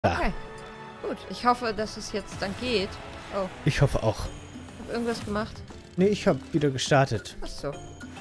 Da. Okay, gut. Ich hoffe, dass es jetzt dann geht. Oh, Ich hoffe auch. ich habe irgendwas gemacht. Nee, ich habe wieder gestartet. Ach so.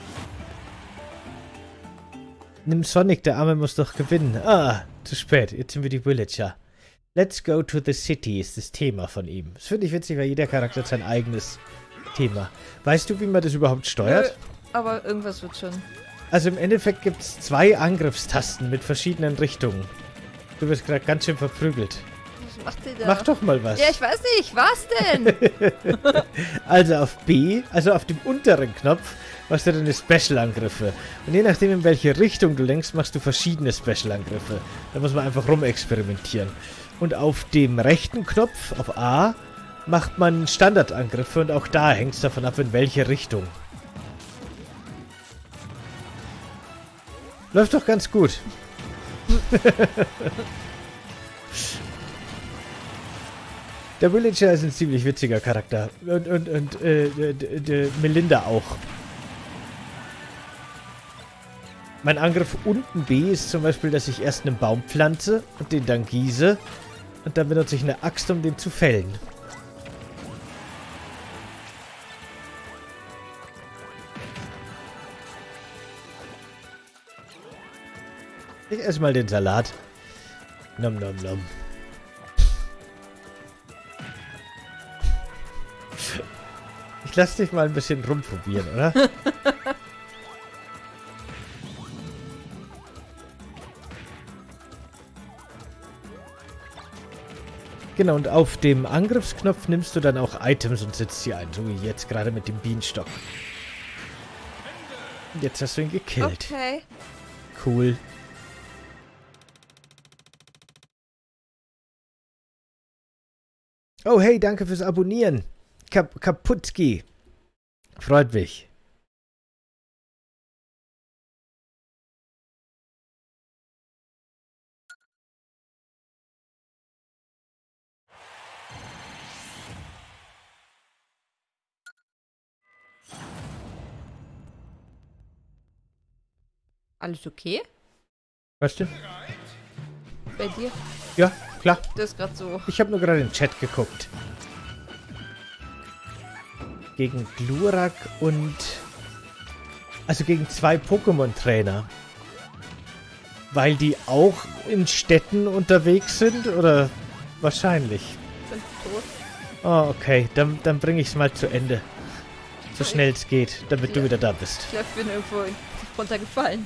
Nimm Sonic, der Arme muss doch gewinnen. Ah, zu spät. Jetzt sind wir die Villager. Let's go to the city ist das Thema von ihm. Das finde ich witzig, weil jeder Charakter hat sein eigenes Thema. Weißt du, wie man das überhaupt steuert? Aber irgendwas wird schon. Also im Endeffekt gibt es 2 Angriffstasten mit verschiedenen Richtungen. Du wirst gerade ganz schön verprügelt. Was macht ihr da? Mach doch mal was. Ja, ich weiß nicht. Was denn? Also auf B, also auf dem unteren Knopf, machst du deine Special-Angriffe. Und je nachdem, in welche Richtung du lenkst, machst du verschiedene Special-Angriffe. Da muss man einfach rumexperimentieren. Und auf dem rechten Knopf, auf A, macht man Standardangriffe und auch da hängt es davon ab, in welche Richtung. Läuft doch ganz gut. Der Villager ist ein ziemlich witziger Charakter. Und Melinda auch. Mein Angriff unten B ist zum Beispiel, dass ich erst einen Baum pflanze und den dann gieße. Und dann benutze ich eine Axt, um den zu fällen. Ich esse mal den Salat. Nom nom nom. Ich lass dich mal ein bisschen rumprobieren, oder? Genau, und auf dem Angriffsknopf nimmst du dann auch Items und setzt sie ein, so wie jetzt gerade mit dem Bienenstock. Und jetzt hast du ihn gekillt. Okay. Cool. Oh, hey, danke fürs Abonnieren. Kaputski. Freut mich. Alles okay? Was denn? Bei dir? Ja, klar. Das ist gerade so. Ich habe nur gerade in den Chat geguckt. Gegen Glurak und... Also gegen 2 Pokémon-Trainer. Weil die auch in Städten unterwegs sind, oder? Wahrscheinlich. Sind tot. Oh, okay. Dann bringe ich es mal zu Ende. So schnell es geht, damit du wieder da bist. Ich glaube, ich bin irgendwo runtergefallen.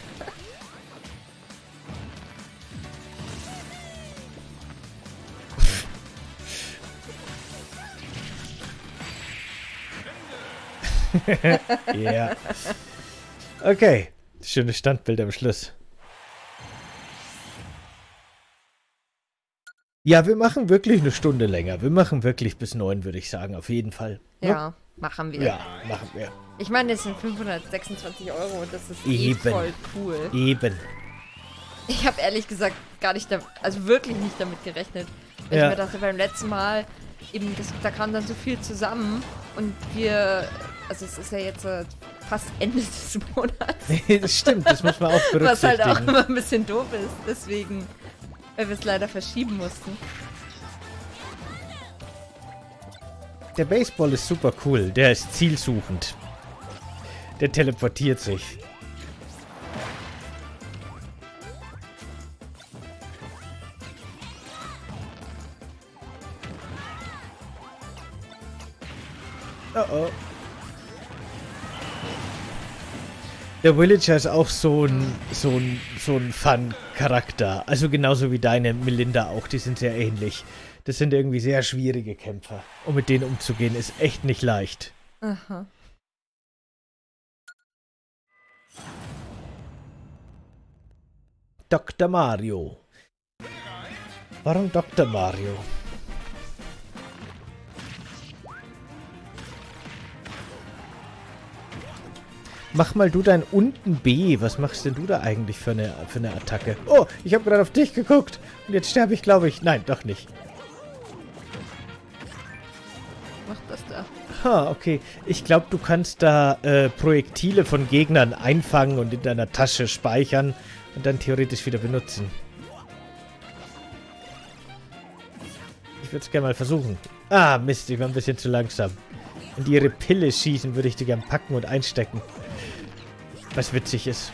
Ja. Okay. Schönes Standbild am Schluss. Ja, wir machen wirklich eine Stunde länger. Wir machen wirklich bis 9, würde ich sagen. Auf jeden Fall. Ja, machen wir. Ja, machen wir. Ich meine, das sind 526 € und das ist Eben. voll cool. Eben. Ich habe ehrlich gesagt gar nicht, also wirklich nicht damit gerechnet. Weil Ja. ich mir dachte, beim letzten Mal, eben, da kam dann so viel zusammen und wir, also es ist ja jetzt fast Ende des Monats. Das stimmt, das muss man auch berücksichtigen. Was halt auch immer ein bisschen doof ist, deswegen, weil wir es leider verschieben mussten. Der Baseball ist super cool. Der ist zielsuchend. Der teleportiert sich. Oh oh. Der Villager ist auch so ein Fun-Charakter. Also genauso wie deine Melinda auch. Die sind sehr ähnlich. Das sind irgendwie sehr schwierige Kämpfer. Und mit denen umzugehen ist echt nicht leicht. Aha. Dr. Mario. Warum Dr. Mario? Mach mal du dein unten B. Was machst denn du da eigentlich für eine Attacke? Oh, ich habe gerade auf dich geguckt. Und jetzt sterbe ich, glaube ich. Nein, doch nicht. Macht das da. Ha, okay. Ich glaube, du kannst da Projektile von Gegnern einfangen und in deiner Tasche speichern und dann theoretisch wieder benutzen. Ich würde es gerne mal versuchen. Ah, Mist, ich war ein bisschen zu langsam. Wenn die ihre Pille schießen, würde ich die gern packen und einstecken. Was witzig ist.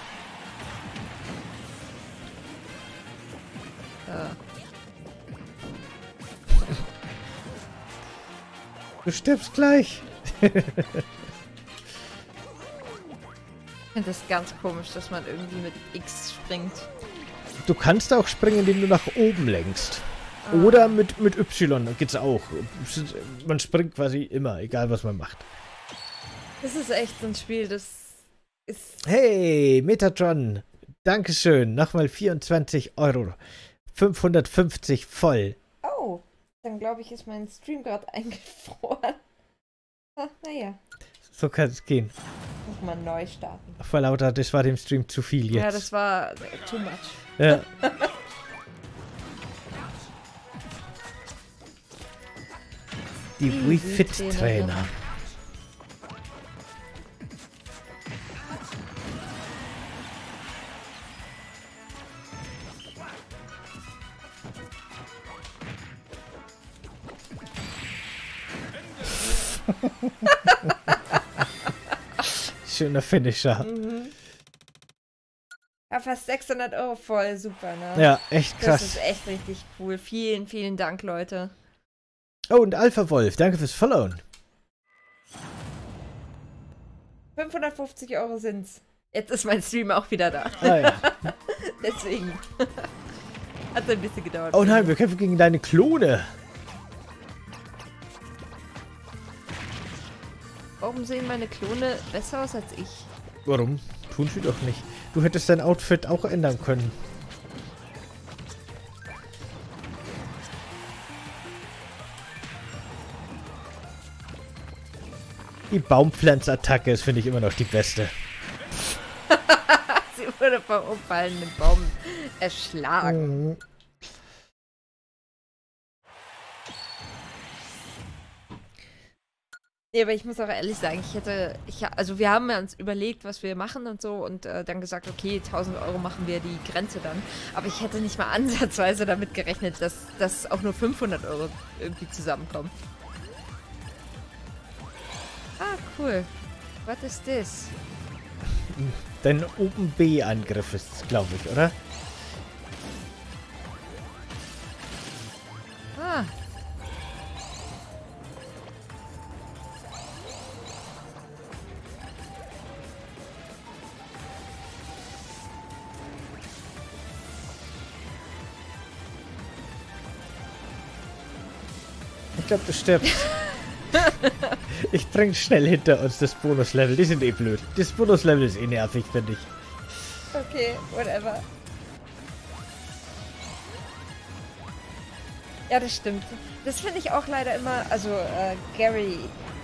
Du stirbst gleich. Ich finde das ganz komisch, dass man irgendwie mit X springt. Du kannst auch springen, indem du nach oben lenkst. Oder mit Y geht's auch. Man springt quasi immer, egal was man macht. Das ist echt so ein Spiel, das ist... Hey, Metatron. Dankeschön. Nochmal 24 Euro. 550 voll. Oh, dann glaube ich, ist mein Stream gerade eingefroren. Naja. So kann es gehen. Muss man neu starten. Vor lauter, das war dem Stream zu viel jetzt. Ja, das war too much. Ja. Die Wii Fit Trainer. Schöner Finisher. Mhm. Ja, fast 600 Euro voll, super, ne? Ja, echt krass. Das ist echt richtig cool. Vielen, vielen Dank, Leute. Oh, und Alpha Wolf, danke fürs Followen. 550 Euro sind's. Jetzt ist mein Stream auch wieder da. Ah, ja. Deswegen. Hat ein bisschen gedauert. Oh nein, wir kämpfen gegen deine Klone. Warum sehen meine Klone besser aus als ich? Warum? Tun sie doch nicht. Du hättest dein Outfit auch ändern können. Die Baumpflanzattacke ist, finde ich, immer noch die beste. Sie wurde vom umfallenden Baum erschlagen. Mhm. Nee, aber ich muss auch ehrlich sagen, also wir haben ja uns überlegt, was wir machen und so und dann gesagt, okay, 1000 Euro machen wir die Grenze dann. Aber ich hätte nicht mal ansatzweise damit gerechnet, dass auch nur 500 Euro irgendwie zusammenkommen. Ah, cool. What is this? Dein Open B-Angriff ist, glaube ich, oder? Ah. Ich glaube, du stirbst. Ich bring schnell hinter uns das Bonuslevel. Die sind eh blöd. Das Bonuslevel ist eh nervig, finde ich. Okay, whatever. Ja, das stimmt. Das finde ich auch leider immer, also Gary's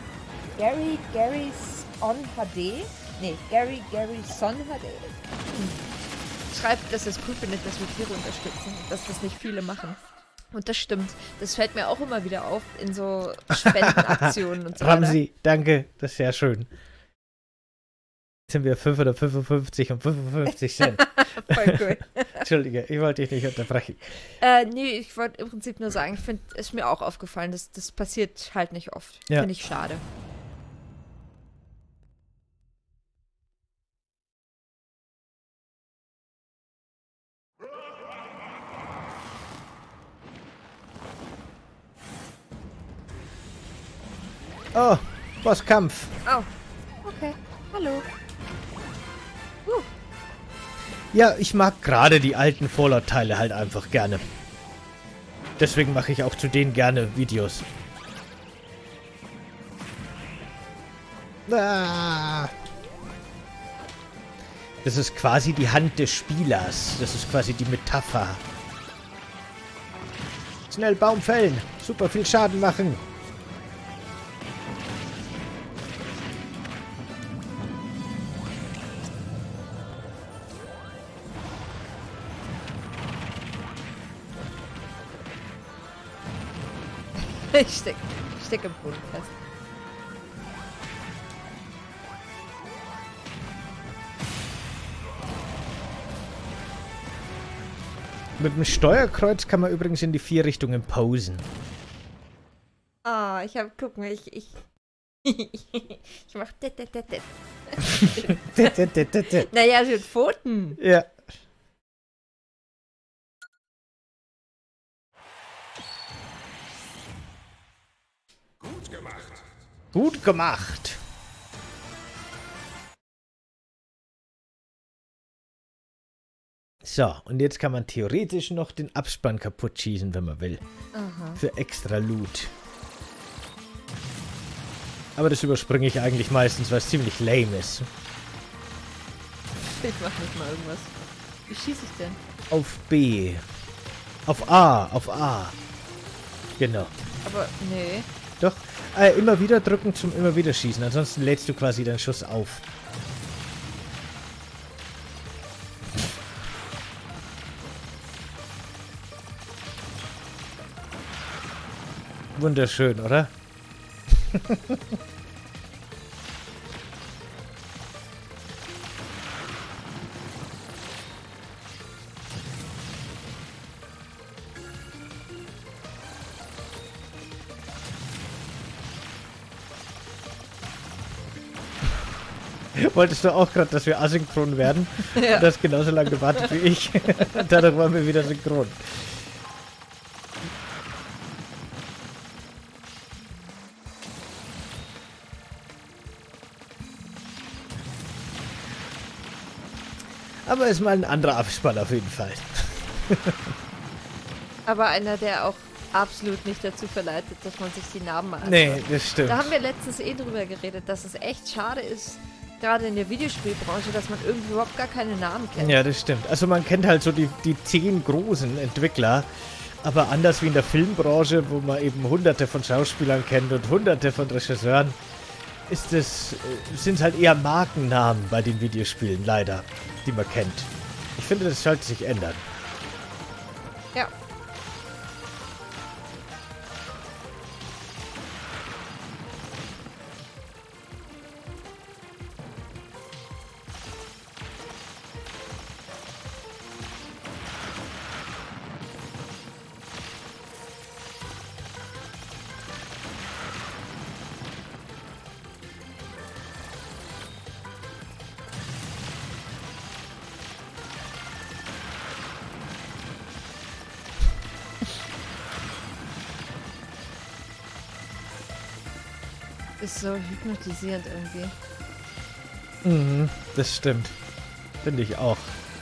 on HD? Nee, Gary's on HD. Schreibt, dass es cool findet, dass wir Tiere unterstützen. Dass das nicht viele machen. Und das stimmt. Das fällt mir auch immer wieder auf in so Spendenaktionen und so weiter. Ramsi, danke. Das ist sehr schön. Jetzt sind wir 555 und 55 Cent. Voll cool. Entschuldige, ich wollte dich nicht unterbrechen. Nee, ich wollte im Prinzip nur sagen, ich finde, es ist mir auch aufgefallen, das passiert halt nicht oft. Ja. Finde ich schade. Oh, Bosskampf. Oh, okay. Hallo. Ja, ich mag gerade die alten Fallout-Teile halt einfach gerne. Deswegen mache ich auch zu denen gerne Videos. Ah. Das ist quasi die Hand des Spielers. Das ist quasi die Metapher. Schnell Baum fällen. Super viel Schaden machen. Ich steck im Boden fest. Mit dem Steuerkreuz kann man übrigens in die 4 Richtungen posen. guck mal, ich mach Naja, mit Pfoten. Ja. Gut gemacht. Gut gemacht. So, und jetzt kann man theoretisch noch den Abspann kaputt schießen, wenn man will. Aha. Für extra Loot. Aber das überspringe ich eigentlich meistens, weil es ziemlich lame ist. Ich mach nicht mal irgendwas. Wie schieße ich denn? Auf B. Auf A. Auf A. Genau. Aber, nee. Doch. Immer wieder drücken zum immer wieder schießen. Ansonsten lädst du quasi deinen Schuss auf. Wunderschön, oder? Wolltest du auch gerade, dass wir asynchron werden? Ja. Du hast genauso lange gewartet wie ich. Und dadurch waren wir wieder synchron. Aber ist mal ein anderer Abspann auf jeden Fall. Aber einer, der auch absolut nicht dazu verleitet, dass man sich die Namen anschaut. Nee, das stimmt. Da haben wir letztens drüber geredet, dass es echt schade ist, gerade in der Videospielbranche, dass man irgendwie überhaupt gar keine Namen kennt. Ja, das stimmt. Also man kennt halt so die 10 großen Entwickler, aber anders wie in der Filmbranche, wo man eben hunderte von Schauspielern kennt und hunderte von Regisseuren, sind es halt eher Markennamen bei den Videospielen, leider, die man kennt. Ich finde, das sollte sich ändern. Ja. Ist so hypnotisierend irgendwie. Mhm, das stimmt. Finde ich auch.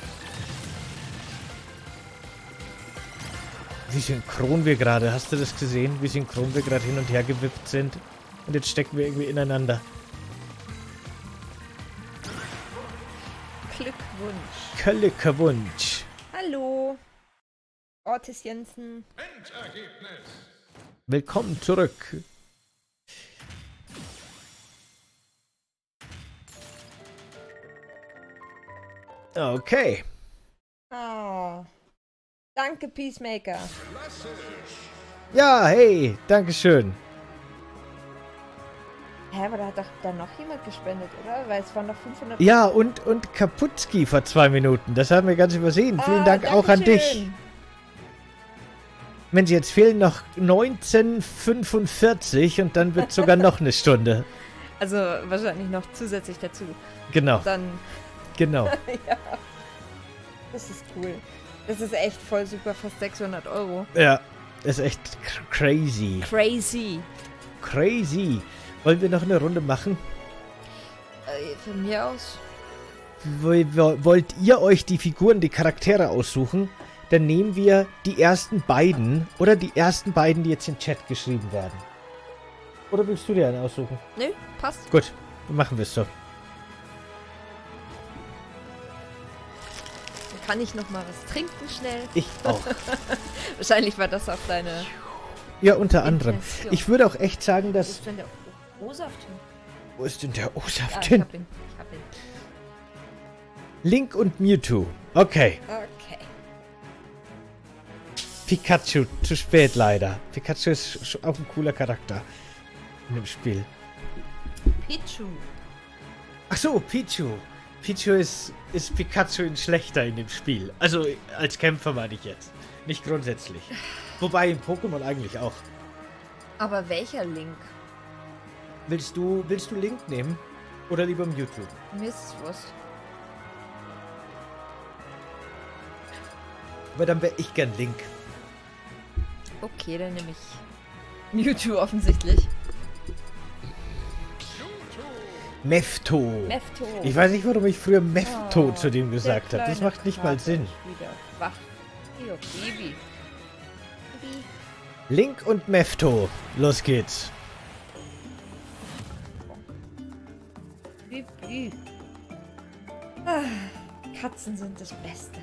Wie synchron wir gerade, hast du das gesehen? Wie synchron wir gerade hin und her gewippt sind. Und jetzt stecken wir irgendwie ineinander. Glückwunsch. Glückwunsch. Hallo. Ortis Jensen. Endergebnis. Willkommen zurück. Okay. Oh. Danke, Peacemaker. Ja, hey, dankeschön. Hä, aber da hat doch dann noch jemand gespendet, oder? Weil es waren noch 500... Ja, und Kaputski vor 2 Minuten. Das haben wir ganz übersehen. Vielen Dank auch an dich. Dankeschön. Mensch, jetzt fehlen noch 19:45 und dann wird sogar noch eine Stunde. Also wahrscheinlich noch zusätzlich dazu. Genau, Dann, genau. ja. Das ist cool. Das ist echt voll super, fast 600 Euro. Ja, ist echt crazy. Crazy. Crazy. Wollen wir noch eine Runde machen? Von mir aus. Wollt ihr euch die Figuren, die Charaktere aussuchen? Dann nehmen wir die ersten beiden oder die ersten beiden, die jetzt im Chat geschrieben werden. Oder willst du dir einen aussuchen? Nö, passt. Gut, dann machen wir es so. Dann kann ich noch mal was trinken schnell. Ich auch. Wahrscheinlich war das auch deine... Ja, unter anderem. Intention. Ich würde auch echt sagen, Wo dass... ist denn der O-Saft hin? Wo ist denn der O-Saft Ah, ich hin? hab ihn. Ich hab ihn. Link und Mewtwo. Okay. Okay. Pikachu, zu spät leider. Pikachu ist auch ein cooler Charakter in dem Spiel. Pichu. Ach so, Pichu. Pichu ist Pikachu in schlechter in dem Spiel. Also als Kämpfer meine ich jetzt. Nicht grundsätzlich. Wobei in Pokémon eigentlich auch. Aber welcher Link? Willst du Link nehmen? Oder lieber Mewtwo? Mir ist es wurscht. Aber dann wäre ich gern Link. Okay, dann nehme ich Mewtwo offensichtlich. Mefto. Mefto. Ich weiß nicht, warum ich früher Mefto Oh, zu dem gesagt habe. Das kleine macht nicht mal Kater Sinn. ist wieder wach. Jo, Baby. Baby. Link und Mefto. Los geht's. Baby. Ah, Katzen sind das Beste.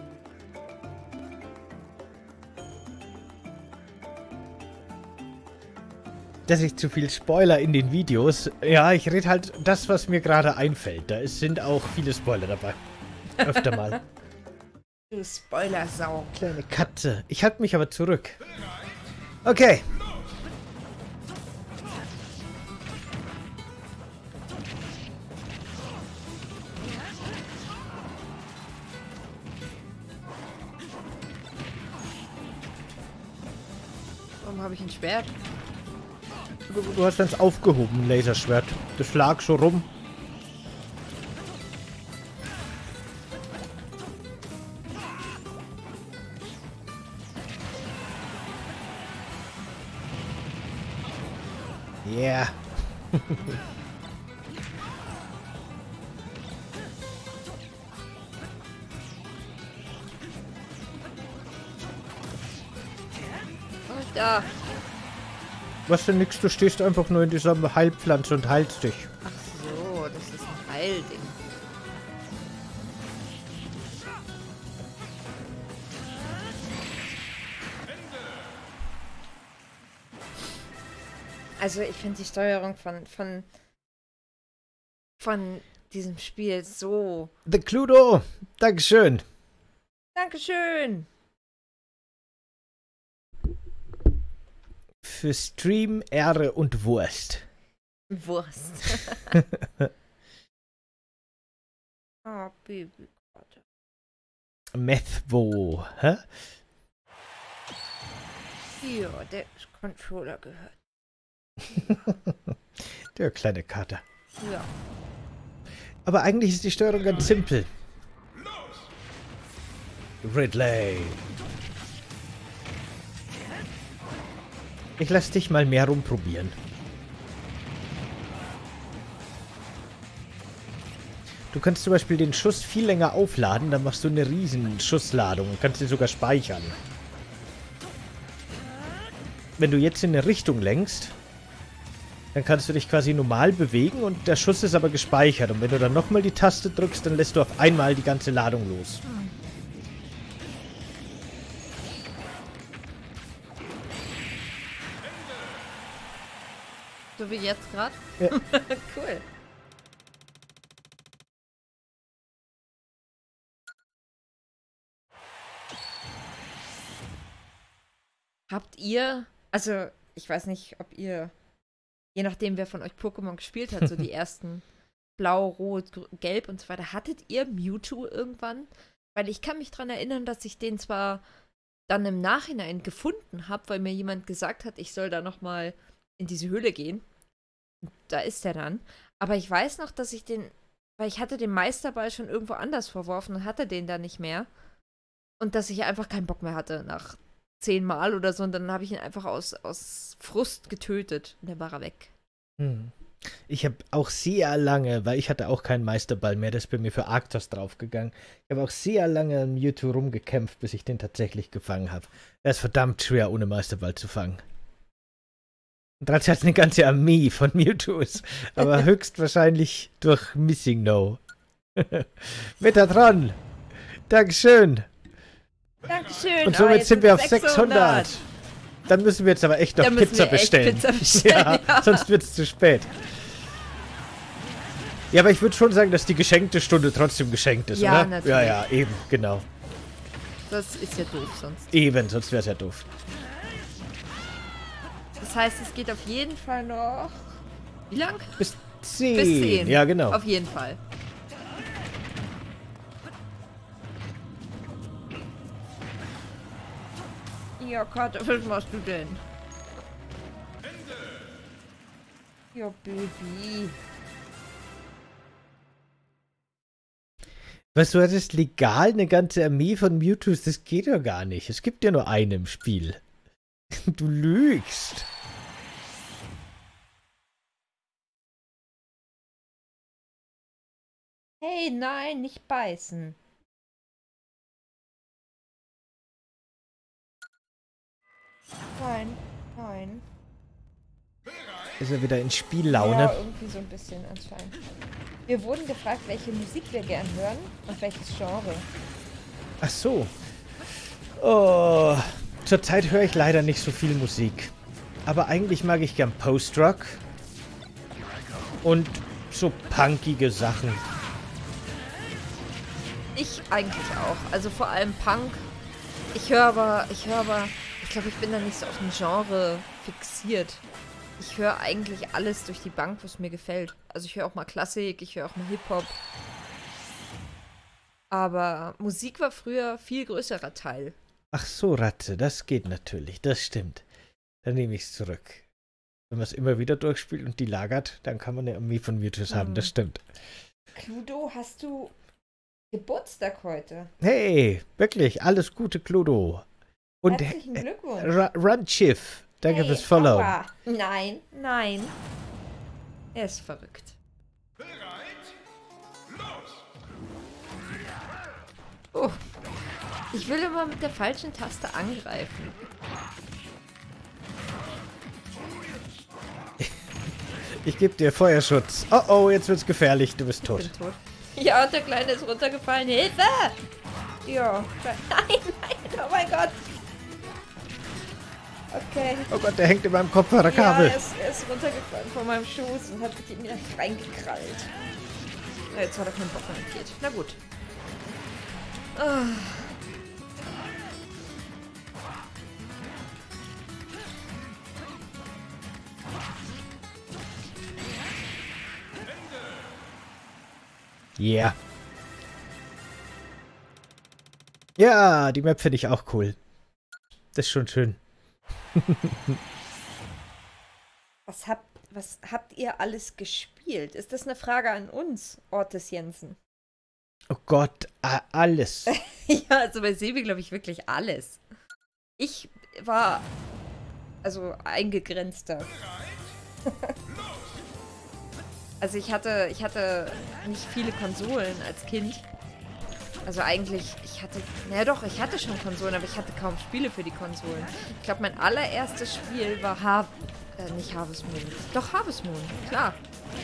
Dass ich zu viel Spoiler in den Videos. Ja, ich rede halt das, was mir gerade einfällt. Sind auch viele Spoiler dabei. Öfter mal. Du Spoilersau. Kleine Katze. Ich halte mich aber zurück. Okay. Warum habe ich ein Schwert? Du hast eins aufgehoben, Laserschwert. Das lag so rum. Yeah. Oh, da. Was denn nix? Du stehst einfach nur in dieser Heilpflanze und heilst dich. Ach so, das ist ein Heilding. Also ich finde die Steuerung von diesem Spiel so... The Cluedo! Dankeschön. Dankeschön! Für Stream, Ehre und Wurst. Wurst. Oh, Baby. Methvo. Hä? Ja, der Controller gehört. Der kleine Kater. Ja. Aber eigentlich ist die Steuerung ganz simpel. Ridley. Ich lass dich mal mehr rumprobieren. Du kannst zum Beispiel den Schuss viel länger aufladen, dann machst du eine riesen Schussladung und kannst ihn sogar speichern. Wenn du jetzt in eine Richtung lenkst, dann kannst du dich quasi normal bewegen und der Schuss ist aber gespeichert. Und wenn du dann nochmal die Taste drückst, dann lässt du auf einmal die ganze Ladung los. So wie jetzt gerade? Ja. Cool. Habt ihr, also ich weiß nicht, ob ihr, je nachdem wer von euch Pokémon gespielt hat, so die ersten Blau, Rot, Gelb und so weiter, hattet ihr Mewtwo irgendwann? Weil ich kann mich daran erinnern, dass ich den zwar dann im Nachhinein gefunden habe, weil mir jemand gesagt hat, ich soll da nochmal in diese Höhle gehen. Da ist er dann. Aber ich weiß noch, dass ich den, weil ich hatte den Meisterball schon irgendwo anders verworfen und hatte den da nicht mehr. Und dass ich einfach keinen Bock mehr hatte nach 10 Mal oder so. Und dann habe ich ihn einfach aus Frust getötet. Und dann war er weg. Ich habe auch sehr lange, weil ich hatte auch keinen Meisterball mehr, das ist bei mir für Arctos draufgegangen. Ich habe auch sehr lange an Mewtwo rumgekämpft, bis ich den tatsächlich gefangen habe. Er ist verdammt schwer, ohne Meisterball zu fangen. Und trotzdem hat es eine ganze Armee von Mewtwo's, aber höchstwahrscheinlich durch Missing No. Metatron! Dankeschön! Dankeschön. Und somit jetzt sind wir auf 600. 600. Dann müssen wir jetzt aber echt noch Dann müssen Pizza wir echt bestellen. Pizza bestellen, Ja, sonst wird es zu spät. Ja, aber ich würde schon sagen, dass die geschenkte Stunde trotzdem geschenkt ist, Ja, oder? natürlich. Ja, ja, eben, genau. Das ist ja doof sonst. Eben, sonst wäre es ja doof. Das heißt, es geht auf jeden Fall noch... Wie lang? Bis 10. Bis 10. Ja, genau. Auf jeden Fall. Ja, Karte, was machst du denn? Ja, Baby. Was, du hattest legal eine ganze Armee von Mewtwo's? Das geht ja gar nicht. Es gibt ja nur einen im Spiel. Du lügst. Hey, nein, nicht beißen. Nein, nein. Ist er wieder in Spiellaune? Ja, irgendwie so ein bisschen anscheinend. Wir wurden gefragt, welche Musik wir gern hören und welches Genre. Ach so. Oh, zurzeit höre ich leider nicht so viel Musik. Aber eigentlich mag ich gern Post-Rock. Und so punkige Sachen. Ich eigentlich auch. Also vor allem Punk. Ich höre aber, ich glaube, ich bin da nicht so auf ein Genre fixiert. Ich höre eigentlich alles durch die Bank, was mir gefällt. Also ich höre auch mal Klassik, ich höre auch mal Hip-Hop. Aber Musik war früher viel größerer Teil. Ach so, Ratze, das geht natürlich, das stimmt. Dann nehme ich es zurück. Wenn man es immer wieder durchspielt und die lagert, dann kann man eine Armee von Mewtwo's haben, das stimmt. Cluedo, hast du Geburtstag heute? Hey, wirklich, alles Gute, Cluedo. Und Herzlichen Glückwunsch. Run-Schiff, danke Hey, fürs Follow. aua. Nein, nein. Er ist verrückt. Bereit? Los! Oh. Ich will immer mit der falschen Taste angreifen. Ich gebe dir Feuerschutz. Oh oh, jetzt wird's gefährlich, du bist tot. Ich bin tot. Ja, und der Kleine ist runtergefallen. Hilfe! Ja. Nein, nein, oh mein Gott. Okay. Oh Gott, der hängt in meinem Kopfhörerkabel. Ja, er ist runtergefallen von meinem Schoß und hat sich in mir reingekrallt. Na, jetzt hat er keinen Bock mehr entgeht. Na gut. Ah. Yeah. Ja, die Map finde ich auch cool. Das ist schon schön. Was habt ihr alles gespielt? Ist das eine Frage an uns, Ortis Jensen? Oh Gott, alles. Ja, also bei Sebi glaube ich wirklich alles. Ich war also eingegrenzter. Also ich hatte nicht viele Konsolen als Kind. Also eigentlich, ich hatte schon Konsolen, aber ich hatte kaum Spiele für die Konsolen. Ich glaube, mein allererstes Spiel war nicht Harvest Moon. Doch, Harvest Moon, klar.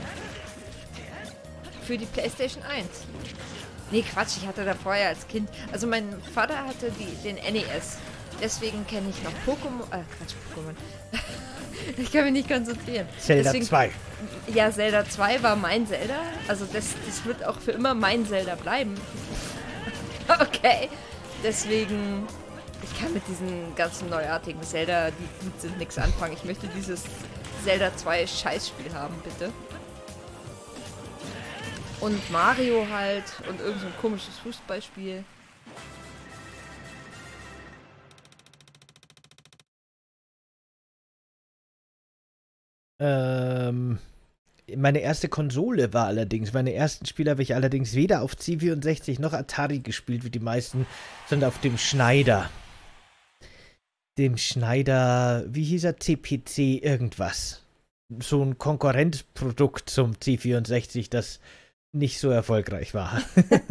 Für die PlayStation 1. Nee, Quatsch, ich hatte da vorher als Kind... Also mein Vater hatte den NES. Deswegen kenne ich noch Pokémon... Pokémon. Ich kann mich nicht konzentrieren. Zelda 2. Ja, Zelda 2 war mein Zelda. Also das wird auch für immer mein Zelda bleiben. Okay. Deswegen... Ich kann mit diesen ganzen neuartigen Zelda, die gut sind, nichts anfangen. Ich möchte dieses Zelda 2 Scheißspiel haben, bitte. Und Mario halt und irgend so ein komisches Fußballspiel. Meine erste Konsole war allerdings, meine ersten Spiele habe ich allerdings weder auf C64 noch Atari gespielt, wie die meisten, sondern auf dem Schneider. Dem Schneider, wie hieß er? CPC irgendwas. So ein Konkurrenzprodukt zum C64, das nicht so erfolgreich war.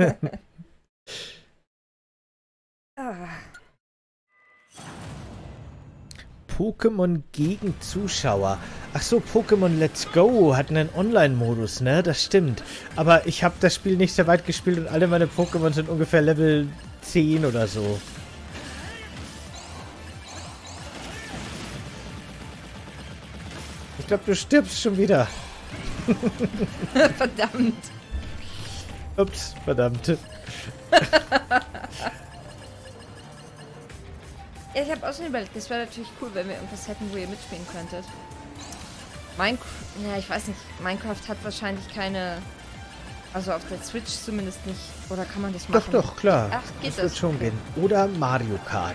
Pokémon gegen Zuschauer. Ach so, Pokémon Let's Go hat einen Online-Modus, ne? Das stimmt. Aber ich habe das Spiel nicht sehr weit gespielt und alle meine Pokémon sind ungefähr Level 10 oder so. Ich glaube, du stirbst schon wieder. Verdammt. Ups, verdammt. Ja, ich habe auch schon überlegt, das wäre natürlich cool, wenn wir irgendwas hätten, wo ihr mitspielen könntet. Ich weiß nicht, Minecraft hat wahrscheinlich keine, also auf der Switch zumindest nicht, oder kann man das machen? Doch, klar. Ach, geht das wird schon okay. gehen. Oder Mario Kart.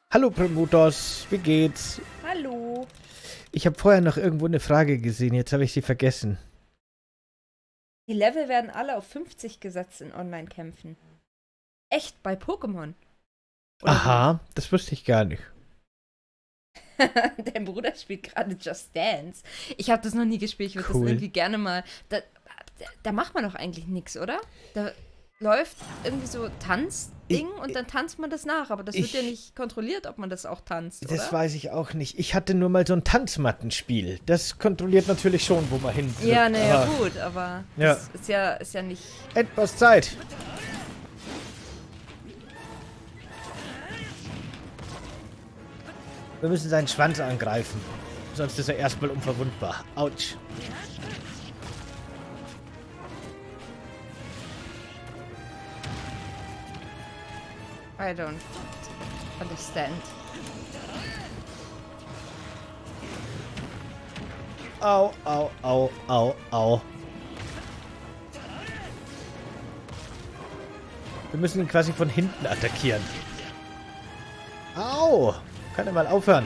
Hallo Primutos, wie geht's? Hallo. Ich habe vorher noch irgendwo eine Frage gesehen, jetzt habe ich sie vergessen. Die Level werden alle auf 50 gesetzt in Online-Kämpfen. Echt, bei Pokémon. Oder Aha, das wusste ich gar nicht. Dein Bruder spielt gerade Just Dance. Ich habe das noch nie gespielt. Ich würde Cool. das irgendwie gerne mal. Da macht man doch eigentlich nichts, oder? Da läuft irgendwie so Tanzding und dann tanzt man das nach. Aber das wird ja nicht kontrolliert, ob man das auch tanzt, oder? Das weiß ich auch nicht. Ich hatte nur mal so ein Tanzmattenspiel. Das kontrolliert natürlich schon, wo man hin. Ja, naja, gut, aber Ja. das ist ja nicht. Endbosszeit. Wir müssen seinen Schwanz angreifen. Sonst ist er erstmal unverwundbar. Autsch. I don't understand. Au, au, au, au, au. Wir müssen ihn quasi von hinten attackieren. Au! Kann er mal aufhören.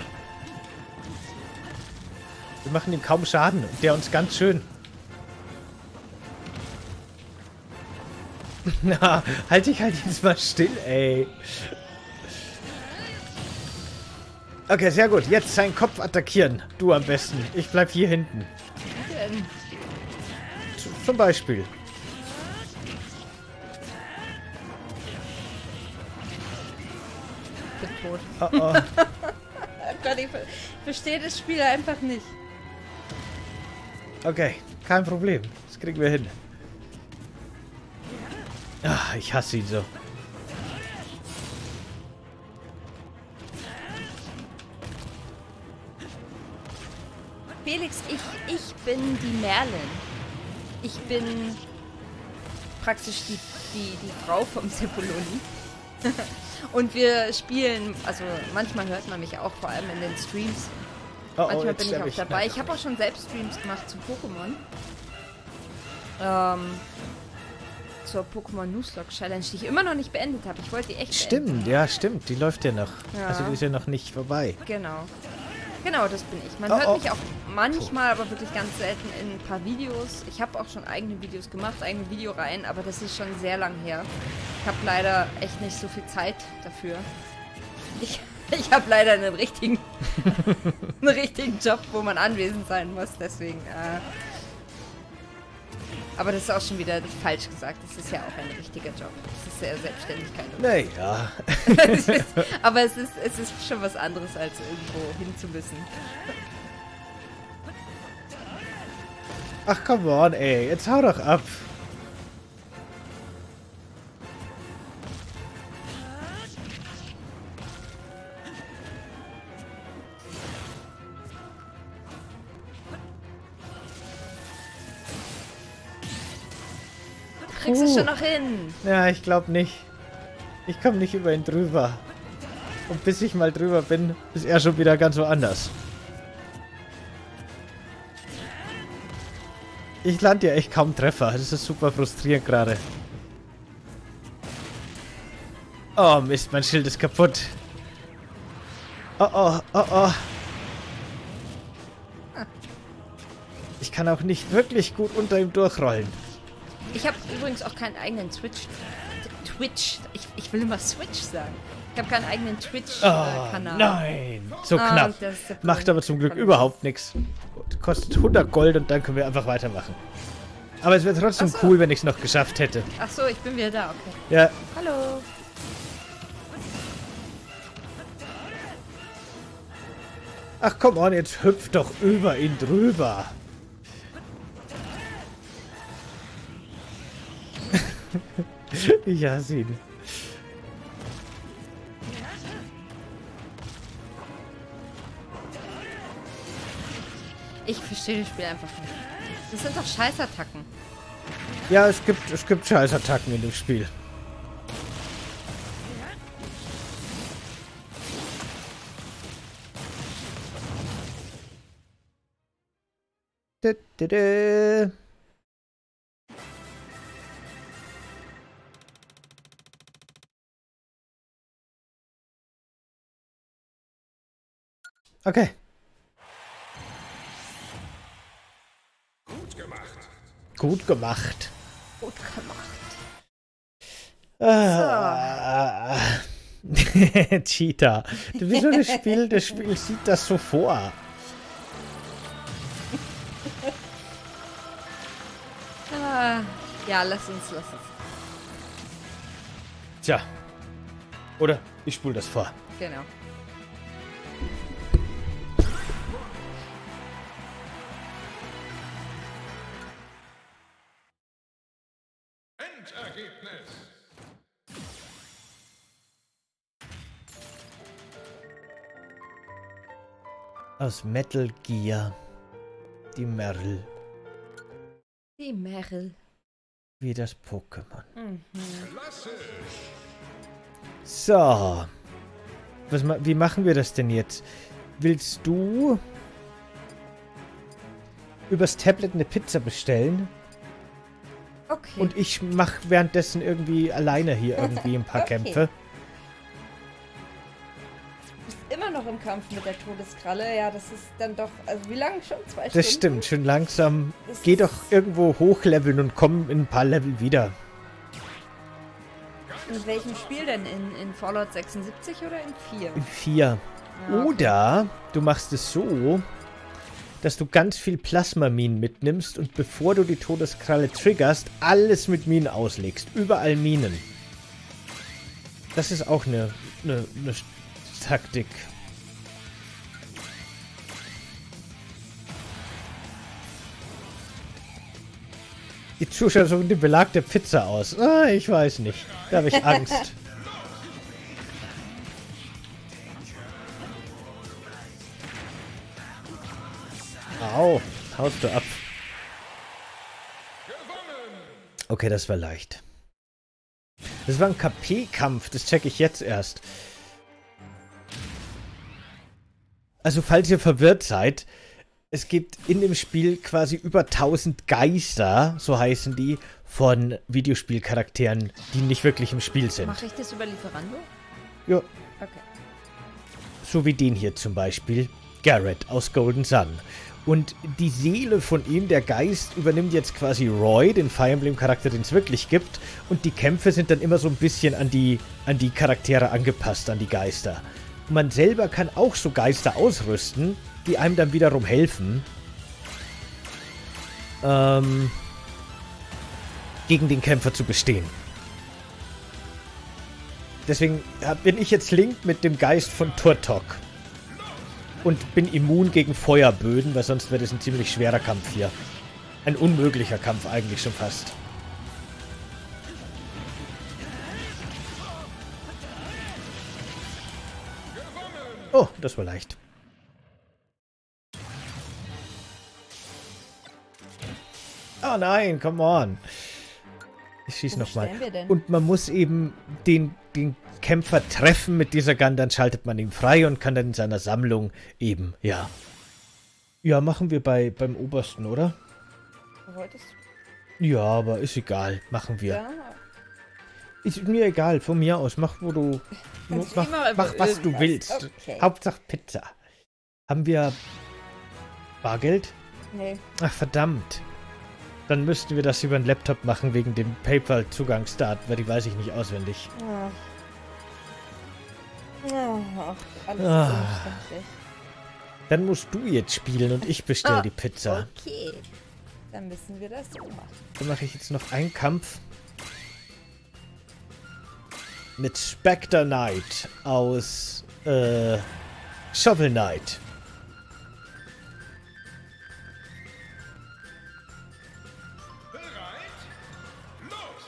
Wir machen ihm kaum Schaden und der uns ganz schön. Na, halt jetzt mal still, ey. Okay, sehr gut. Jetzt seinen Kopf attackieren. Du am besten. Ich bleib hier hinten. Zum Beispiel. Ich bin tot. Oh, oh. Oh Gott, ich verstehe das Spiel einfach nicht. Okay, kein Problem. Das kriegen wir hin. Ah, ich hasse ihn so. Felix, ich bin die Merlin. Ich bin praktisch die Frau vom Sepuloni. Und wir spielen, also manchmal hört man mich auch, vor allem in den Streams. Oh, Manchmal jetzt bin ich sterb auch dabei. Ich habe auch schon selbst Streams gemacht zu Pokémon. Zur Pokémon Nuzlocke Challenge, die ich immer noch nicht beendet habe. Ich wollte die echt beenden. Stimmt, ja, stimmt. Die läuft ja noch. Ja. Also die ist ja noch nicht vorbei. Genau. Genau, das bin ich. Man Oh, hört oh. mich auch manchmal, aber wirklich ganz selten in ein paar Videos. Ich habe auch schon eigene Videos gemacht, eigene Videoreihen, aber das ist schon sehr lang her. Ich habe leider echt nicht so viel Zeit dafür. Ich habe leider einen richtigen Job, wo man anwesend sein muss, deswegen. Aber das ist auch schon wieder falsch gesagt. Das ist ja auch ein richtiger Job. Das ist ja Selbstständigkeit. Naja. Aber es ist schon was anderes, als irgendwo hin zu müssen. Ach, come on, ey. Jetzt hau doch ab. Kriegst du es schon noch hin? Ja, ich glaube nicht. Ich komme nicht über ihn drüber. Und bis ich mal drüber bin, ist er schon wieder ganz woanders. Ich lande ja echt kaum Treffer. Das ist super frustrierend gerade. Oh Mist, mein Schild ist kaputt. Oh oh, oh oh. Ich kann auch nicht wirklich gut unter ihm durchrollen. Ich habe übrigens auch keinen eigenen Twitch. Ich will immer Switch sagen. Ich habe keinen eigenen Twitch-Kanal. Nein, so Ah, knapp. das ist der Macht Punkt. aber zum Glück überhaupt nichts. Kostet 100 Gold und dann können wir einfach weitermachen. Aber es wäre trotzdem Ach so. cool, wenn ich es noch geschafft hätte. Ach so, ich bin wieder da, okay. Ja, Hallo. ach komm on, jetzt hüpf doch über ihn drüber. Ich hasse ihn. Ich verstehe das Spiel einfach nicht. Das sind doch Scheißattacken. Ja, es gibt Scheißattacken in dem Spiel. Dä, dä, dä. Okay. Gut gemacht. Gut gemacht. Gut gemacht. Cheater. Wieso das Spiel sieht das so vor? Ja, lass uns. Tja. Oder ich spule das vor. Genau. Endergebnis. Aus Metal Gear. Die Merl. Die Merrill. Wie das Pokémon. Klasse. So. Wie machen wir das denn jetzt? Willst du übers Tablet eine Pizza bestellen? Okay. Und ich mache währenddessen irgendwie alleine hier irgendwie ein paar Okay. Kämpfe. Du bist immer noch im Kampf mit der Todeskralle. Ja, das ist dann doch... Also wie lange schon? 2 Stunden? Das stimmt, schon langsam. Das Geh ist- doch irgendwo hochleveln und komm in ein paar Level wieder. In welchem Spiel denn? In Fallout 76 oder in 4? In 4. Ja, okay. Oder du machst es so, dass du ganz viel Plasmaminen mitnimmst und bevor du die Todeskralle triggerst, alles mit Minen auslegst. Überall Minen. Das ist auch eine Taktik. Die Zuschauer suchen den Belag der Pizza aus. Ah, ich weiß nicht. Da habe ich Angst. Au, haust du ab. Okay, das war leicht. Das war ein KP-Kampf, das checke ich jetzt erst. Also, falls ihr verwirrt seid, es gibt in dem Spiel quasi über 1000 Geister, so heißen die, von Videospielcharakteren, die nicht wirklich im Spiel sind. Mache ich das über Lieferando? Ja, Okay. so wie den hier zum Beispiel, Garrett aus Golden Sun. Und die Seele von ihm, der Geist, übernimmt jetzt quasi Roy, den Fire Emblem-Charakter, den es wirklich gibt. Und die Kämpfe sind dann immer so ein bisschen an die Charaktere angepasst, an die Geister. Und man selber kann auch so Geister ausrüsten, die einem dann wiederum helfen, gegen den Kämpfer zu bestehen. Deswegen bin ich jetzt Link mit dem Geist von Turtok. Und bin immun gegen Feuerböden, weil sonst wäre das ein ziemlich schwerer Kampf hier. Ein unmöglicher Kampf eigentlich schon fast. Oh, das war leicht. Oh nein, come on. Ich schieß Wo nochmal. stellen wir denn? Und man muss eben den Kämpfer treffen mit dieser Gun, dann schaltet man ihn frei und kann dann in seiner Sammlung eben, ja. Ja, machen wir beim Obersten, oder? Du wolltest... Ja, aber ist egal. Machen wir. Ja. Ist mir egal, von mir aus. Mach, wo du... Kannst Mach, immer mach was du irgendwas. willst. Okay. Hauptsache Pizza. Haben wir Bargeld? Nee. Ach, verdammt. Dann müssten wir das über den Laptop machen, wegen dem PayPal-Zugangsdaten, weil die weiß ich nicht auswendig. Ach. Ach, alles Ah. umständlich. Dann musst du jetzt spielen und ich bestell die Pizza. Okay. Dann müssen wir das so machen. Dann mache ich jetzt noch einen Kampf mit Spectre Knight aus Shovel Knight. Bereit? Los!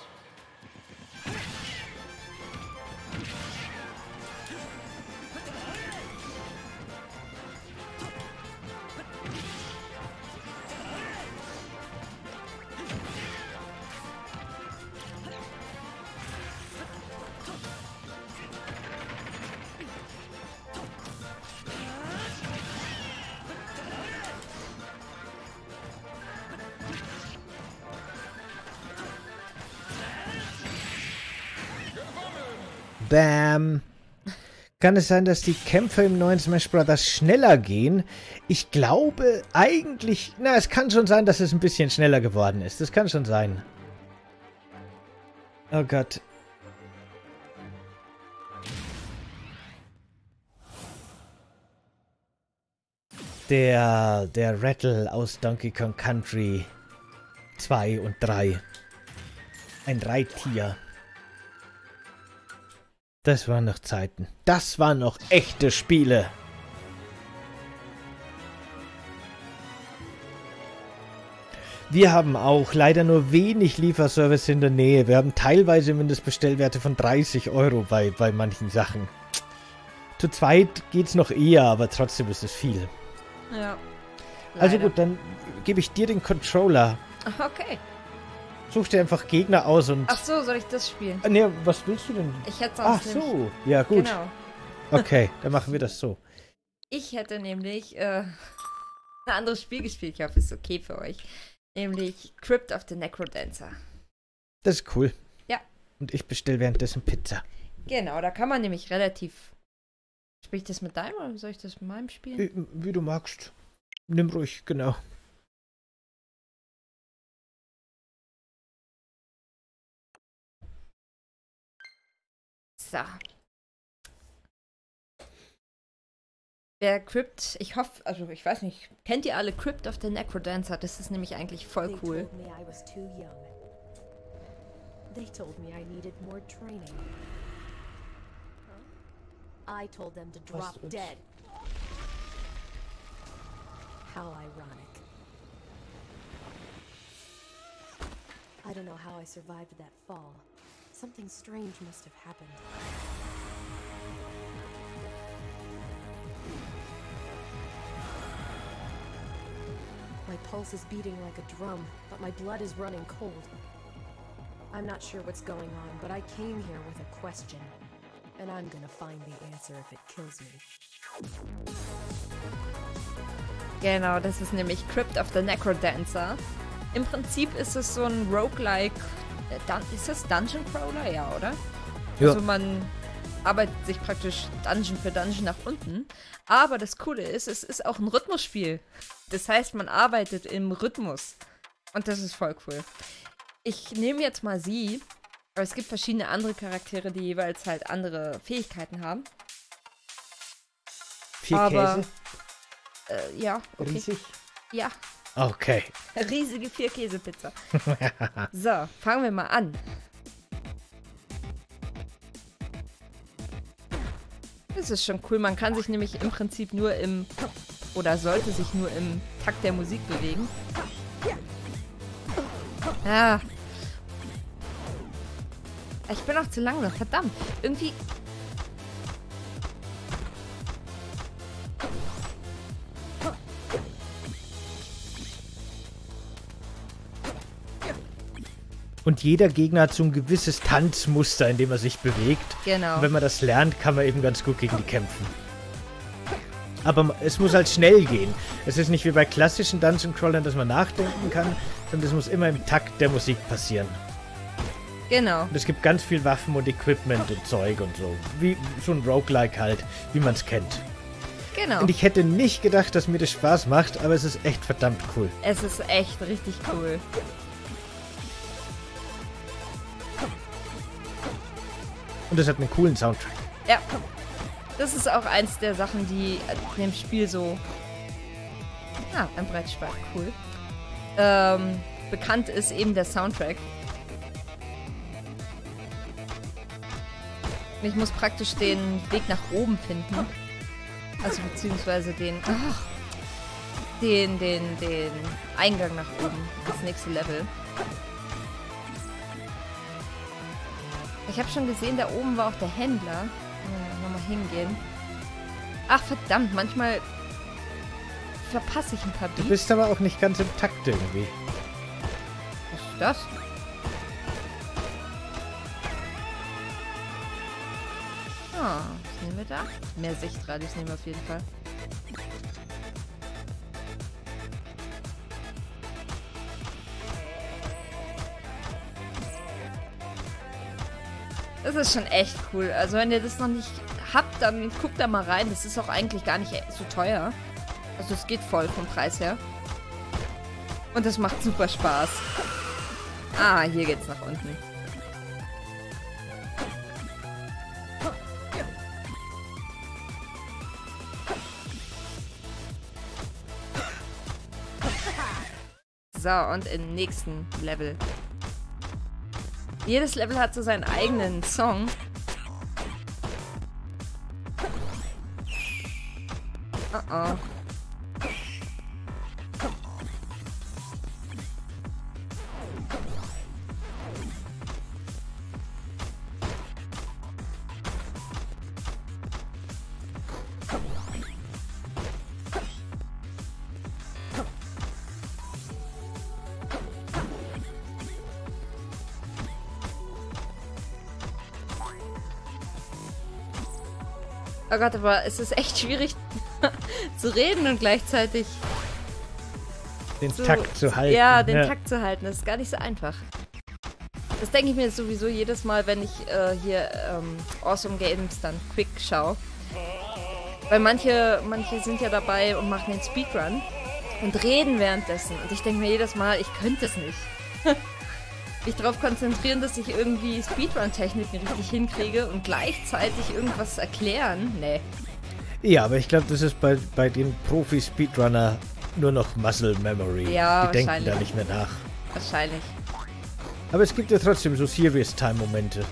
Bam. Kann es sein, dass die Kämpfe im neuen Smash Bros. Schneller gehen? Ich glaube eigentlich... Na, es kann schon sein, dass es ein bisschen schneller geworden ist. Das kann schon sein. Oh Gott. Der Rattle aus Donkey Kong Country 2 und 3. Ein Reittier. Das waren noch Zeiten. Das waren noch echte Spiele. Wir haben auch leider nur wenig Lieferservice in der Nähe. Wir haben teilweise Mindestbestellwerte von 30 € bei manchen Sachen. Zu zweit geht's noch eher, aber trotzdem ist es viel. Ja. Also leider. gut, dann gebe ich dir den Controller. Okay. Such dir einfach Gegner aus und... Ach so, soll ich das spielen? Ne, was willst du denn? Ich hätte Ach sonst nämlich... so, ja gut. Genau. Okay, dann machen wir das so. Ich hätte nämlich ein anderes Spiel gespielt. Ich hoffe, es ist okay für euch. Nämlich Crypt of the Necrodancer. Das ist cool. Ja. Und ich bestelle währenddessen Pizza. Genau, da kann man nämlich relativ... Spiele ich das mit deinem oder soll ich das mit meinem spielen? Wie du magst. Nimm ruhig, genau. So. Der Crypt, ich hoffe, also ich weiß nicht, kennt ihr alle Crypt of the Necrodancer? Das ist nämlich eigentlich voll cool. They told me I needed more training. I told them to drop dead. How ironic. I don't know how I survived that fall. Something strange must have happened. My pulse is beating like a drum, but my blood is running cold. I'm not sure what's going on, but I came here with a question. And I'm gonna find the answer if it kills me. Genau, das ist nämlich Crypt of the Necrodancer. Im Prinzip ist es so ein Roguelike. Ist das Dungeon Crawler? Ja, oder? Ja. Also man arbeitet sich praktisch Dungeon für Dungeon nach unten. Aber das Coole ist, es ist auch ein Rhythmusspiel. Das heißt, man arbeitet im Rhythmus. Und das ist voll cool. Ich nehme jetzt mal sie. Aber es gibt verschiedene andere Charaktere, die jeweils halt andere Fähigkeiten haben. 4 Aber, Käse? Ja, okay. Riesig? Ja, Okay. riesige 4-Käse-Pizza. So, fangen wir mal an. Das ist schon cool. Man kann sich nämlich im Prinzip nur im... Oder sollte sich nur im Takt der Musik bewegen. Ja. Ich bin auch zu langsam. Verdammt. Irgendwie... Und jeder Gegner hat so ein gewisses Tanzmuster, in dem er sich bewegt. Genau. Und wenn man das lernt, kann man eben ganz gut gegen die kämpfen. Aber es muss halt schnell gehen. Es ist nicht wie bei klassischen Dungeon-Crawlern, dass man nachdenken kann, sondern es muss immer im Takt der Musik passieren. Genau. Und es gibt ganz viel Waffen und Equipment und Zeug und so. Wie so ein Roguelike halt, wie man es kennt. Genau. Und ich hätte nicht gedacht, dass mir das Spaß macht, aber es ist echt verdammt cool. Es ist echt richtig cool. Und es hat einen coolen Soundtrack. Ja. Das ist auch eins der Sachen, die in dem Spiel so... Ah, ein Brettspiel, cool. Bekannt ist eben der Soundtrack. Ich muss praktisch den Weg nach oben finden. Also beziehungsweise den Eingang nach oben. Das nächste Level. Ich habe schon gesehen, da oben war auch der Händler. Nochmal hingehen. Ach verdammt, manchmal verpasse ich ein paar Du Beats. bist aber auch nicht ganz im Takt irgendwie. Was ist das? Ah, was nehmen wir da? Mehr Sichtradius nehmen wir auf jeden Fall. Das ist schon echt cool. Also wenn ihr das noch nicht habt, dann guckt da mal rein. Das ist auch eigentlich gar nicht so teuer. Also es geht voll vom Preis her. Und das macht super Spaß. Ah, hier geht's nach unten. So, und im nächsten Level. Jedes Level hat so seinen eigenen Song. Oh oh. Oh Gott, aber es ist echt schwierig zu reden und gleichzeitig Den Takt zu halten. Ja, den Takt zu halten. Das ist gar nicht so einfach. Das denke ich mir sowieso jedes Mal, wenn ich hier Awesome Games dann quick schaue. Weil manche sind ja dabei und machen den Speedrun und reden währenddessen. Und ich denke mir jedes Mal, ich könnte es nicht. Mich darauf konzentrieren, dass ich irgendwie Speedrun-Techniken richtig hinkriege und gleichzeitig irgendwas erklären. Nee. Ja, aber ich glaube, das ist bei den Profi-Speedrunner nur noch Muscle Memory. Ja, die denken da nicht mehr nach. Wahrscheinlich. Aber es gibt ja trotzdem so Serious-Time-Momente.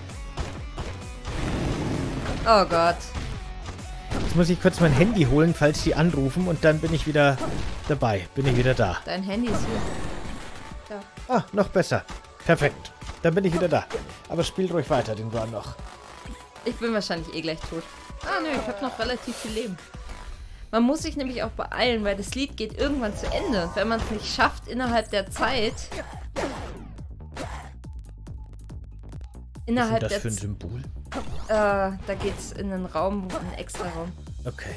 Oh Gott. Jetzt muss ich kurz mein Handy holen, falls die anrufen, und dann bin ich wieder dabei. Bin ich wieder da. Dein Handy ist hier. Da. Ah, noch besser. Perfekt. Dann bin ich wieder da. Aber spielt ruhig weiter, den Run noch. Ich bin wahrscheinlich eh gleich tot. Ah, nö, ich habe noch relativ viel Leben. Man muss sich nämlich auch beeilen, weil das Lied geht irgendwann zu Ende. Und wenn man es nicht schafft innerhalb der Zeit... Innerhalb Was ist der das für ein Symbol? Da geht's in einen Raum, einen extra Raum. Okay.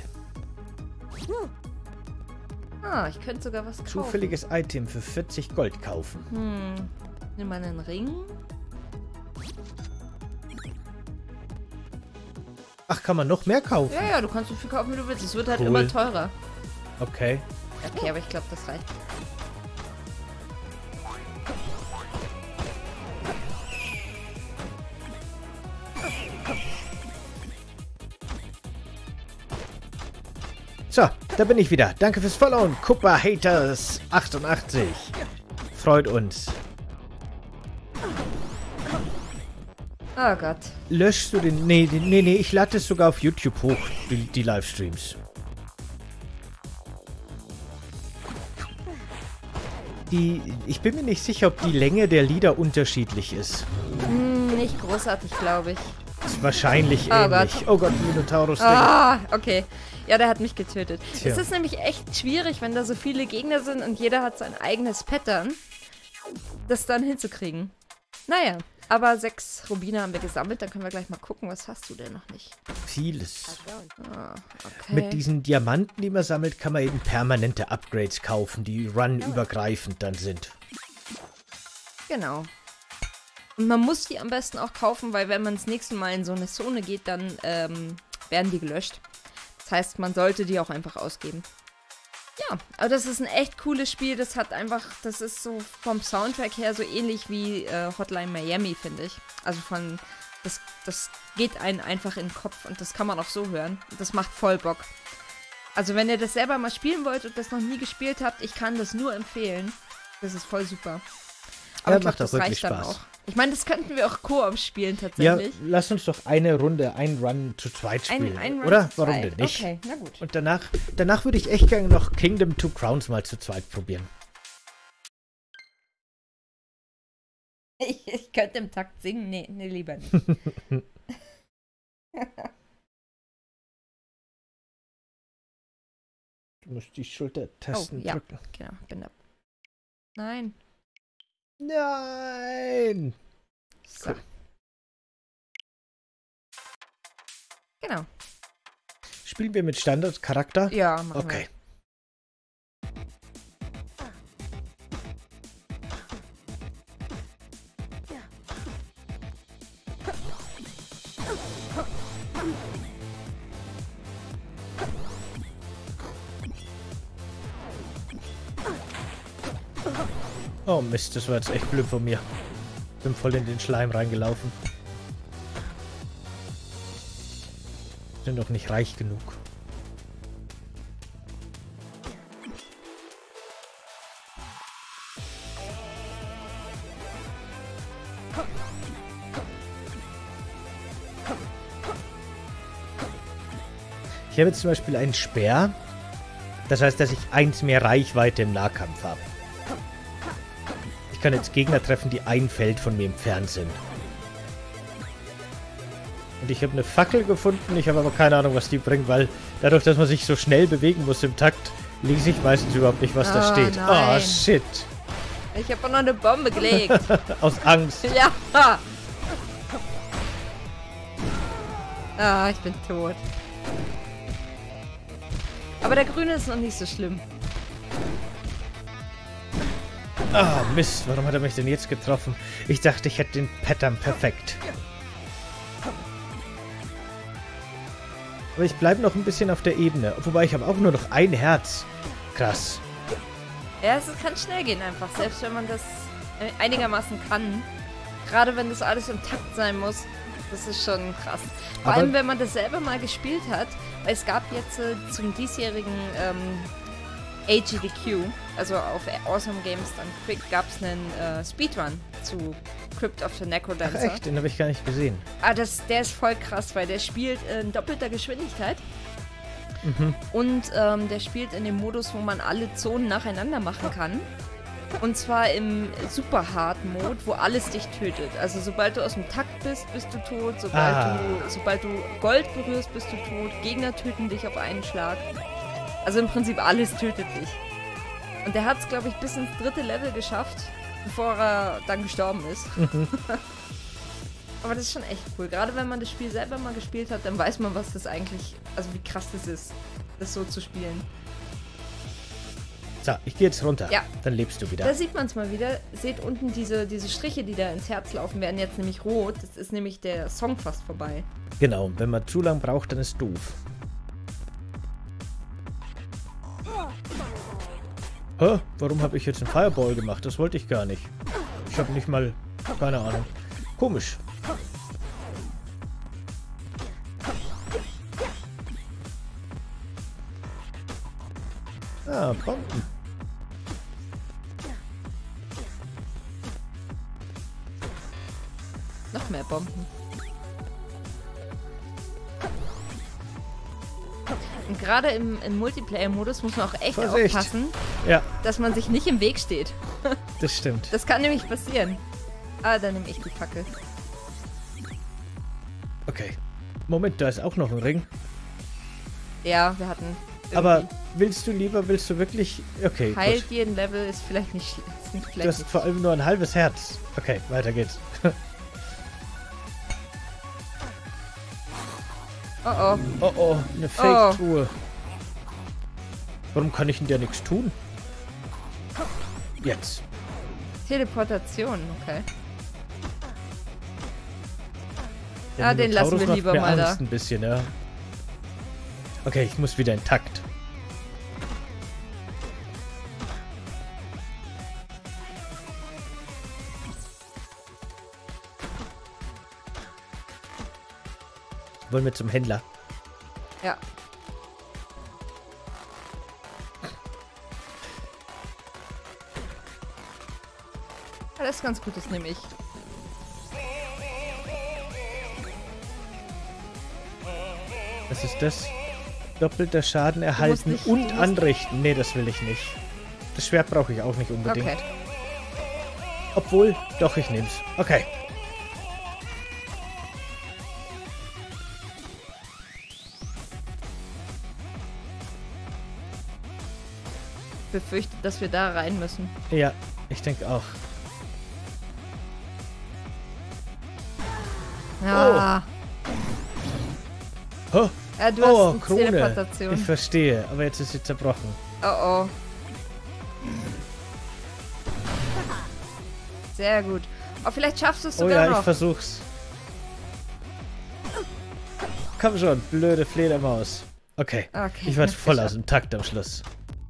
Ah, ich könnte sogar was kaufen. Zufälliges Item für 40 Gold kaufen. Nimm mal einen Ring. Ach, kann man noch mehr kaufen? Ja, ja, du kannst so viel kaufen, wie du willst. Es wird halt Cool. immer teurer. Okay. Okay, aber ich glaube, das reicht. So, da bin ich wieder. Danke fürs Followen. Kuppa Haters 88. Freut uns. Oh Gott. Löschst du den... Nee, ich lade es sogar auf YouTube hoch, die Livestreams. Ich bin mir nicht sicher, ob die Länge der Lieder unterschiedlich ist. Nicht großartig, glaube ich. Ist wahrscheinlich Oh ähnlich. Gott. Oh Gott, Minotaurus. Ah, okay. Ja, der hat mich getötet. Tja. Es ist nämlich echt schwierig, wenn da so viele Gegner sind und jeder hat sein eigenes Pattern, das dann hinzukriegen. Naja, aber 6 Rubine haben wir gesammelt. Dann können wir gleich mal gucken, was hast du denn noch nicht? Vieles. Ah, okay. Mit diesen Diamanten, die man sammelt, kann man eben permanente Upgrades kaufen, die run-übergreifend dann sind. Genau. Und man muss die am besten auch kaufen, weil wenn man das nächste Mal in so eine Zone geht, dann werden die gelöscht. Das heißt, man sollte die auch einfach ausgeben. Ja, aber das ist ein echt cooles Spiel. Das hat einfach, das ist so vom Soundtrack her so ähnlich wie Hotline Miami, finde ich. Also das geht einen einfach in den Kopf und das kann man auch so hören. Das macht voll Bock. Also wenn ihr das selber mal spielen wollt und das noch nie gespielt habt, ich kann das nur empfehlen. Das ist voll super. Aber Ja, ich glaub, macht auch das wirklich reicht dann Spaß. auch. Ich meine, das könnten wir auch Koop spielen Ja, tatsächlich. lass uns doch einen Run zu zweit spielen. Ein Run oder? zu Warum zweit. denn nicht? Okay, na gut. Und danach würde ich echt gerne noch Kingdom 2 Crowns mal zu zweit probieren. Ich könnte im Takt singen. Nee, lieber nicht. Du musst die Schultertasten ja. drücken. Genau, bin da. Nein. Nein! So. Genau. Spielen wir mit Standardcharakter? Ja, machen Okay. Oh Mist, das war jetzt echt blöd von mir. Bin voll in den Schleim reingelaufen. Bin doch nicht reich genug. Ich habe jetzt zum Beispiel einen Speer. Das heißt, dass ich 1 mehr Reichweite im Nahkampf habe. Ich kann jetzt Gegner treffen, die ein Feld von mir entfernt sind. Und ich habe eine Fackel gefunden. Ich habe aber keine Ahnung, was die bringt, weil dadurch, dass man sich so schnell bewegen muss im Takt, lese ich meistens überhaupt nicht, was da steht. Nein. Oh, shit. Ich habe auch noch eine Bombe gelegt. Aus Angst. Ja. Ah, ich bin tot. Aber der Grüne ist noch nicht so schlimm. Ah, Mist. Warum hat er mich denn jetzt getroffen? Ich dachte, ich hätte den Pattern perfekt. Aber ich bleibe noch ein bisschen auf der Ebene. Wobei, ich habe auch nur noch ein Herz. Krass. Ja, es kann schnell gehen einfach. Selbst wenn man das einigermaßen kann. Gerade wenn das alles im Takt sein muss. Das ist schon krass. Vor allem, wenn man das selber mal gespielt hat. Weil es gab jetzt zum diesjährigen AGDQ, also auf Awesome Games dann Quick, gab es einen Speedrun zu Crypt of the Necrodancer. Ach echt? Den habe ich gar nicht gesehen. Ah, der ist voll krass, weil der spielt in doppelter Geschwindigkeit. Und der spielt in dem Modus, wo man alle Zonen nacheinander machen kann. Und zwar im Super Hard Mode, wo alles dich tötet. Also sobald du aus dem Takt bist, bist du tot. Sobald du Gold berührst, bist du tot. Gegner töten dich auf einen Schlag. Also im Prinzip alles tötet dich. Und der hat es, glaube ich, bis ins 3. Level geschafft, bevor er dann gestorben ist. Aber das ist schon echt cool. Gerade wenn man das Spiel selber mal gespielt hat, dann weiß man, was das eigentlich, also wie krass das ist, das so zu spielen. So, ich gehe jetzt runter. Ja. Dann lebst du wieder. Da sieht man es mal wieder. Seht unten diese Striche, die da ins Herz laufen, werden jetzt nämlich rot. Das ist nämlich der Song fast vorbei. Genau, wenn man zu lang braucht, dann ist doof. Hä? Warum habe ich jetzt einen Fireball gemacht? Das wollte ich gar nicht. Ich habe nicht mal... Keine Ahnung. Komisch. Ah, Bomben. Noch mehr Bomben. Und gerade im Multiplayer-Modus muss man auch echt Vorsicht. aufpassen, Ja, dass man sich nicht im Weg steht. das stimmt. Das kann nämlich passieren. Ah, dann nehme ich die Fackel. Okay. Moment, da ist auch noch ein Ring. Ja, wir hatten... Aber willst du wirklich... Okay, heilt gut. jeden Level ist vielleicht nicht... Ist nicht Du vielleicht hast nicht. vor allem nur ein halbes Herz. Okay, weiter geht's. Oh oh. Oh oh, eine Fake-Truhe. Warum kann ich denn der nichts tun? Jetzt. Teleportation, okay. Der Ja, den lassen Minotaurus wir lieber macht mir mal da. Angst ein bisschen, ja. Okay, ich muss wieder in Takt. Wollen wir zum Händler? Ja. Ja, das ist ganz gut, das nehme ich. Was ist das? Doppelter Schaden erhalten nicht- und du musst- anrichten. Nee, das will ich nicht. Das Schwert brauche ich auch nicht unbedingt. Okay. Obwohl, doch, ich nehm's. Okay. Befürchtet, dass wir da rein müssen. Ja, ich denke auch. Ja. Oh, Ja, du oh hast eine Krone. Teleportation. Ich verstehe, aber jetzt ist sie zerbrochen. Oh oh. Sehr gut. Oh, vielleicht schaffst du es Oh sogar ja, ich noch. versuch's. Komm schon, blöde Fledermaus. Okay. Okay. Ich war voll aus dem Takt am Schluss.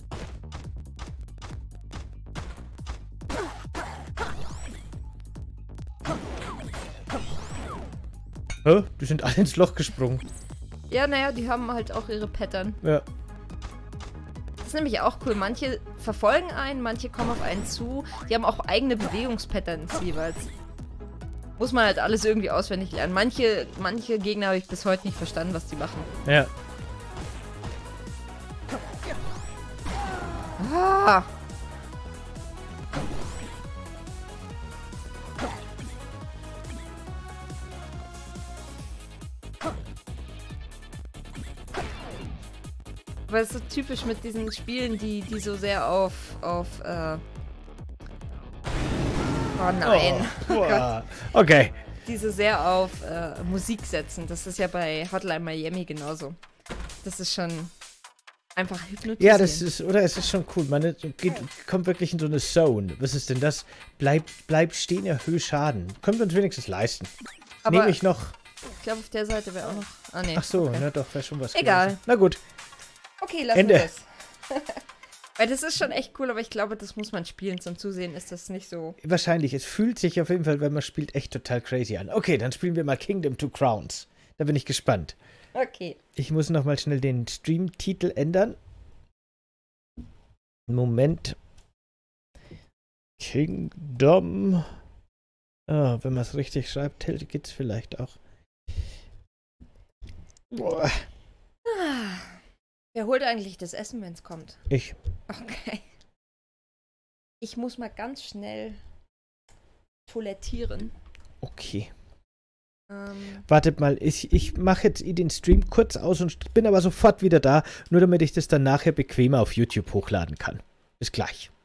Hä? Die sind alle ins Loch gesprungen. Ja, naja, die haben halt auch ihre Pattern. Ja. Das ist nämlich auch cool. Manche verfolgen einen, manche kommen auf einen zu. Die haben auch eigene Bewegungspatterns jeweils. Muss man halt alles irgendwie auswendig lernen. Manche Gegner habe ich bis heute nicht verstanden, was die machen. Ja. Ah! Aber es ist so typisch mit diesen Spielen, die so sehr auf oh nein. Oh, boah. Okay. Die so sehr auf Musik setzen. Das ist ja bei Hotline Miami genauso. Das ist schon einfach hypnotisieren. Ja, das ist, oder? Es ist schon cool. Man kommt wirklich in so eine Zone. Was ist denn das? Bleib stehen, erhöhe Schaden. Können wir uns wenigstens leisten. Aber Nehme ich noch. ich glaube, auf der Seite wäre auch noch... Ah, nee. Ach so, okay. na doch, wäre schon was Egal. gewesen. Na gut. Okay, lassen Ende. wir das. Weil das ist schon echt cool, aber ich glaube, das muss man spielen. Zum Zusehen ist das nicht so... Wahrscheinlich. Es fühlt sich auf jeden Fall, wenn man spielt, echt total crazy an. Okay, dann spielen wir mal Kingdom 2 Crowns. Da bin ich gespannt. Okay. Ich muss noch mal schnell den Stream-Titel ändern. Moment. Kingdom. Ah, wenn man es richtig schreibt, geht's vielleicht auch. Boah. Wer holt eigentlich das Essen, wenn es kommt? Ich. Okay. Ich muss mal ganz schnell toilettieren. Okay. Wartet mal, ich mache jetzt den Stream kurz aus und bin aber sofort wieder da, nur damit ich das dann nachher bequemer auf YouTube hochladen kann. Bis gleich.